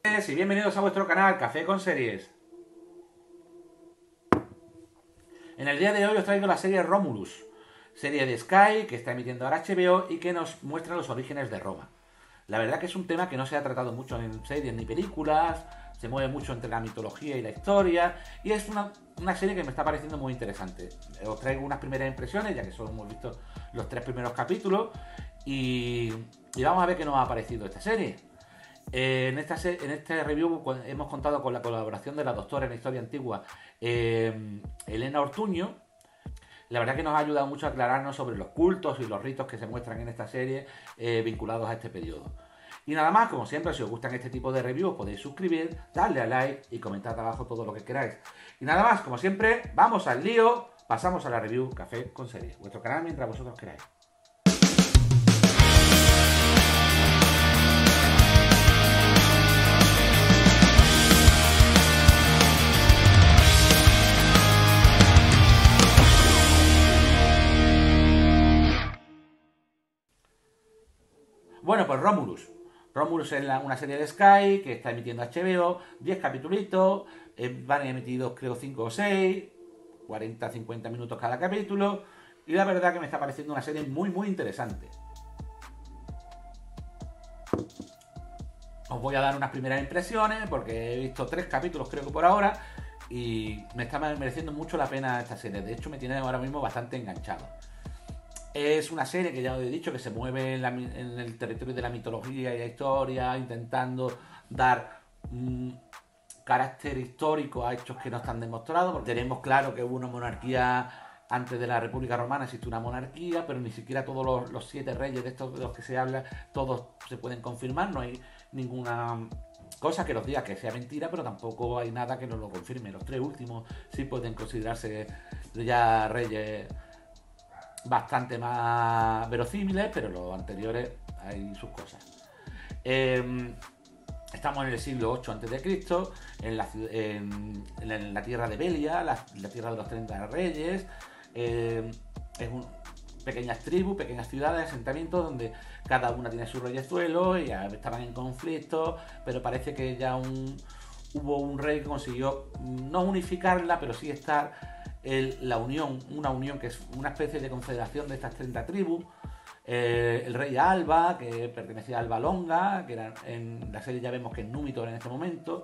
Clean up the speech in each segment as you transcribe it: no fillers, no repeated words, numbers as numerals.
Y bienvenidos a vuestro canal Café con Series. En el día de hoy os traigo la serie Romulus, serie de Sky que está emitiendo ahora HBO y que nos muestra los orígenes de Roma. La verdad que es un tema que no se ha tratado mucho en series ni películas, se mueve mucho entre la mitología y la historia, y es una serie que me está pareciendo muy interesante. Os traigo unas primeras impresiones, ya que solo hemos visto los 3 primeros capítulos, y vamos a ver qué nos ha parecido esta serie. En este review hemos contado con la colaboración de la doctora en historia antigua, Elena Ortuño. La verdad que nos ha ayudado mucho a aclararnos sobre los cultos y los ritos que se muestran en esta serie vinculados a este periodo. Y nada más, como siempre, si os gustan este tipo de reviews podéis suscribir, darle a like y comentar abajo todo lo que queráis. Y nada más, como siempre, vamos al lío, pasamos a la review Café con Series, vuestro canal mientras vosotros queráis. Bueno, pues Romulus. Romulus es una serie de Sky que está emitiendo HBO, 10 capítulos, van emitidos creo 5 o 6, 40-50 minutos cada capítulo, y la verdad que me está pareciendo una serie muy interesante. Os voy a dar unas primeras impresiones porque he visto 3 capítulos creo que por ahora y me está mereciendo mucho la pena esta serie. De hecho me tiene ahora mismo bastante enganchado. Es una serie que ya os he dicho que se mueve en el territorio de la mitología y la historia, intentando dar carácter histórico a hechos que no están demostrados, porque tenemos claro que hubo una monarquía antes de la República Romana, existe una monarquía, pero ni siquiera todos los 7 reyes de estos de los que se habla, todos se pueden confirmar, no hay ninguna cosa que nos diga que sea mentira, pero tampoco hay nada que nos lo confirme. Los 3 últimos sí pueden considerarse ya reyes bastante más verosímiles, pero los anteriores hay sus cosas. Estamos en el siglo 8 a.C., en la tierra de Belia, la tierra de los 30 reyes. Pequeñas tribus, pequeñas ciudades, asentamientos donde cada una tiene su reyezuelo y ya estaban en conflicto, pero parece que ya hubo un rey que consiguió no unificarla, pero sí estar una unión que es una especie de confederación de estas 30 tribus. El rey Alba, que pertenecía a Alba Longa, que era, en la serie ya vemos que es Númitor en este momento.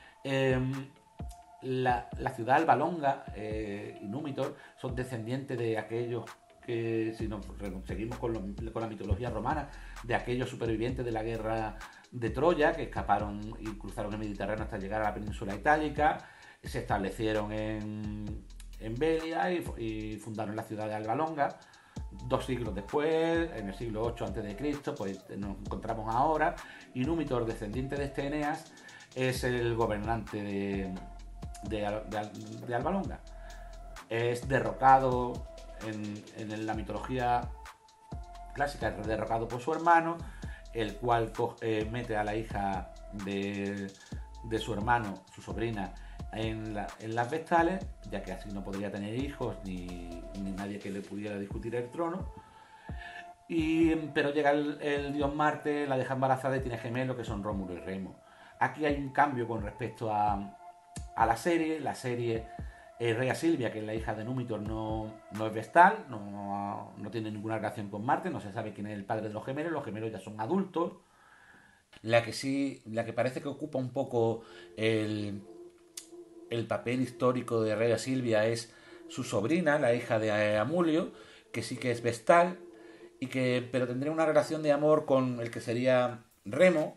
La ciudad Alba Longa y Númitor son descendientes de aquellos que, si nos seguimos con la mitología romana, de aquellos supervivientes de la guerra de Troya que escaparon y cruzaron el Mediterráneo hasta llegar a la península itálica, se establecieron en Belia y fundaron la ciudad de Alba Longa. 2 siglos después, en el siglo 8 a.C., pues nos encontramos ahora, y Númitor, descendiente de este Eneas, es el gobernante de Alba Longa. Es derrocado en la mitología clásica, es derrocado por su hermano, el cual mete a la hija de su hermano, su sobrina, en las Vestales, ya que así no podría tener hijos ni nadie que le pudiera discutir el trono. Pero llega el dios Marte, la deja embarazada y tiene gemelos que son Rómulo y Remo. Aquí hay un cambio con respecto a la serie. La serie, Rhea Silvia, que es la hija de Númitor, no es vestal, no tiene ninguna relación con Marte, no se sabe quién es el padre de los gemelos ya son adultos. La que parece que ocupa un poco el papel histórico de Rhea Silvia es su sobrina, la hija de Amulio, que sí que es vestal, pero tendría una relación de amor con el que sería Remo.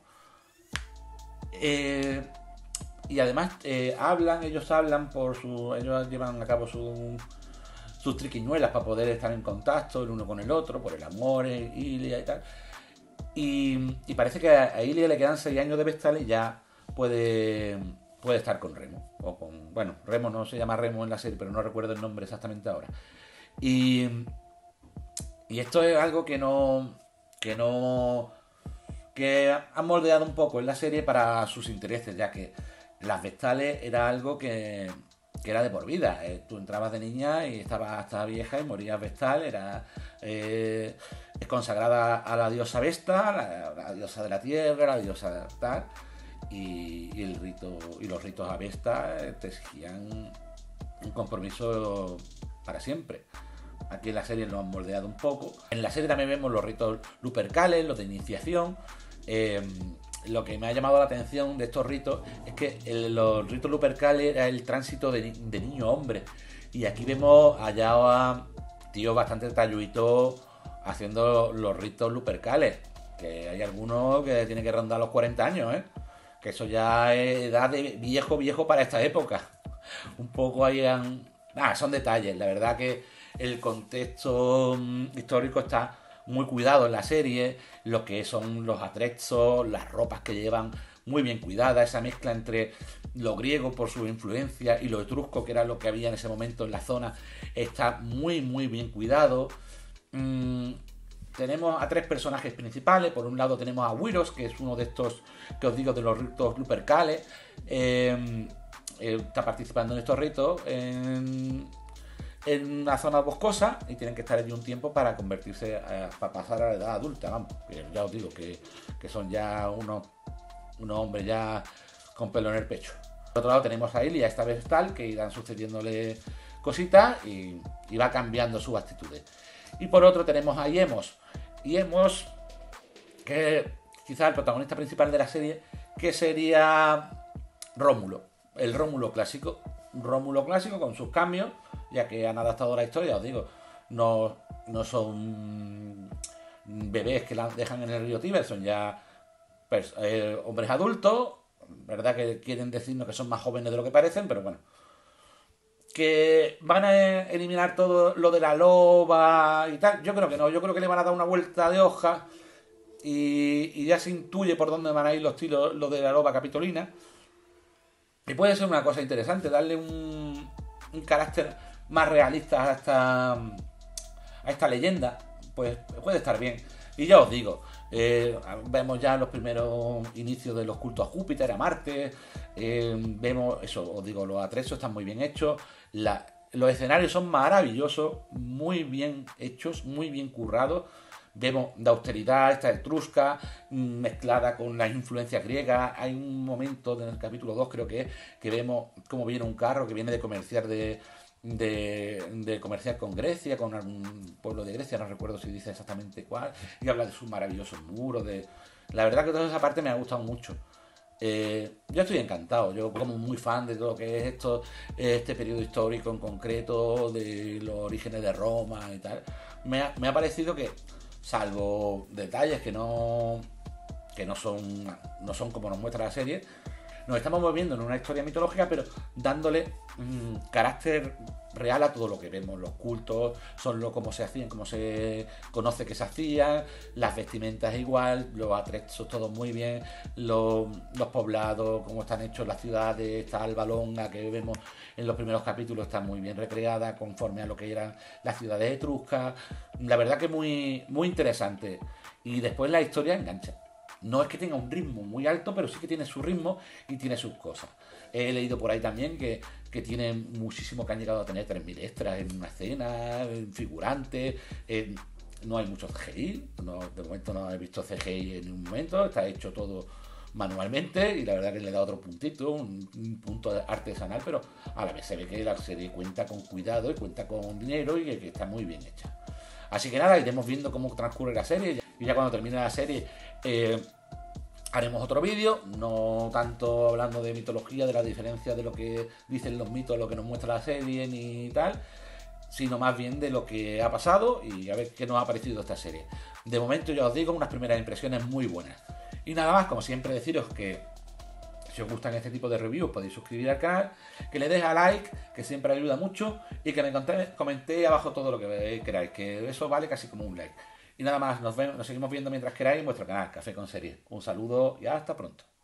Y además ellos llevan a cabo sus triquiñuelas para poder estar en contacto el uno con el otro, por el amor, Ilia y tal. Y parece que a Ilia le quedan 6 años de vestal y ya puede estar con Remo. Bueno, Remo no se llama Remo en la serie, pero no recuerdo el nombre exactamente ahora. Y esto es algo que han moldeado un poco en la serie para sus intereses, ya que las vestales era algo que era de por vida. Tú entrabas de niña y estabas hasta vieja y morías vestal. Es consagrada a la diosa Vesta, la diosa de la tierra, la diosa tal. y el rito y los ritos Avesta te exigían un compromiso para siempre. Aquí en la serie lo han moldeado un poco. En la serie también vemos los ritos Lupercales, los de iniciación. Lo que me ha llamado la atención de estos ritos es que los ritos Lupercales era el tránsito de niño a hombre. Y aquí vemos allá a tíos bastante talluitos haciendo los ritos Lupercales. Que hay algunos que tienen que rondar los 40 años, ¿eh? Que eso ya es edad de viejo para esta época. Un poco ahí son detalles. La verdad que el contexto histórico está muy cuidado en la serie. Lo que son los atrezos, las ropas que llevan, muy bien cuidada. Esa mezcla entre lo griego por su influencia y lo etrusco, que era lo que había en ese momento en la zona, está muy bien cuidado. Tenemos a 3 personajes principales. Por un lado tenemos a Wiros, que es uno de estos que os digo de los ritos Lupercales. Está participando en estos ritos en una zona boscosa y tienen que estar allí un tiempo para convertirse, para pasar a la edad adulta, vamos. Que ya os digo que son ya unos hombres ya con pelo en el pecho. Por otro lado tenemos a Ilia, esta vez tal, que irán sucediéndole cositas y va cambiando sus actitudes. Y por otro tenemos a Iemos, que quizás el protagonista principal de la serie, que sería Rómulo, el Rómulo clásico con sus cambios, ya que han adaptado la historia, os digo, no son bebés que la dejan en el río Tíber, son ya hombres adultos, verdad que quieren decirnos que son más jóvenes de lo que parecen, pero bueno, que van a eliminar todo lo de la loba y tal. Yo creo que no, yo creo que le van a dar una vuelta de hoja y ya se intuye por dónde van a ir los tiros, lo de la loba capitolina. Y puede ser una cosa interesante, darle un carácter más realista a esta leyenda, pues puede estar bien. Y ya os digo, vemos ya los primeros inicios de los cultos a Júpiter, a Marte, vemos eso, os digo, los atrezos están muy bien hechos, los escenarios son maravillosos, muy bien hechos, muy bien currados. Vemos la austeridad, esta etrusca, mezclada con las influencias griegas. Hay un momento en el capítulo 2, creo que es, que vemos cómo viene un carro que viene de comerciar de comerciar con Grecia, con algún pueblo de Grecia, no recuerdo si dice exactamente cuál, y habla de sus maravillosos muros. La verdad que toda esa parte me ha gustado mucho. Yo estoy encantado, yo como muy fan de todo lo que es este periodo histórico en concreto, de los orígenes de Roma y tal. Me ha parecido que, salvo detalles que no son como nos muestra la serie, nos estamos moviendo en una historia mitológica, pero dándole carácter real a todo lo que vemos. Los cultos son cómo se hacían, cómo se conoce que se hacían, las vestimentas igual, los atrezos todos muy bien, los poblados, cómo están hechos las ciudades, esta Alba Longa que vemos en los primeros capítulos está muy bien recreada conforme a lo que eran las ciudades etruscas. La verdad que muy interesante. Y después la historia engancha. No es que tenga un ritmo muy alto, pero sí que tiene su ritmo y tiene sus cosas. He leído por ahí también que tiene muchísimo, que han llegado a tener 3.000 extras en una escena, en figurantes. No hay mucho CGI, de momento no he visto CGI en ningún momento, está hecho todo manualmente y la verdad que le da otro puntito, un punto artesanal, pero a la vez se ve que la serie cuenta con cuidado y cuenta con dinero y que está muy bien hecha. Así que nada, iremos viendo cómo transcurre la serie y ya cuando termine la serie haremos otro vídeo, no tanto hablando de mitología, de la diferencia de lo que dicen los mitos, lo que nos muestra la serie ni tal, sino más bien de lo que ha pasado y a ver qué nos ha parecido esta serie. De momento ya os digo, unas primeras impresiones muy buenas. Y nada más, como siempre deciros que si os gustan este tipo de reviews podéis suscribir al canal, que le deis a like, que siempre ayuda mucho, y que me comentéis abajo todo lo que queráis, que eso vale casi como un like. Y nada más, nos seguimos viendo mientras queráis en vuestro canal, Café con Series. Un saludo y hasta pronto.